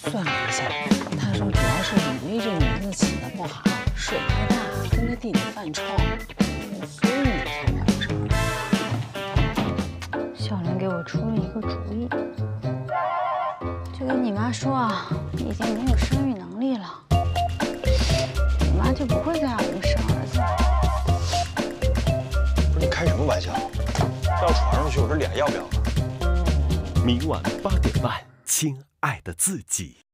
算了一下，他说主要是李薇这名字起的不好，水太大，跟他弟弟犯冲，所以你才买不成。 小莲给我出了一个主意，就跟你妈说啊，你已经没有生育能力了，你妈就不会再让我们生儿子了。 不是你开什么玩笑？到床上去，我这脸要不要了？ 明晚8点半，亲爱的自己。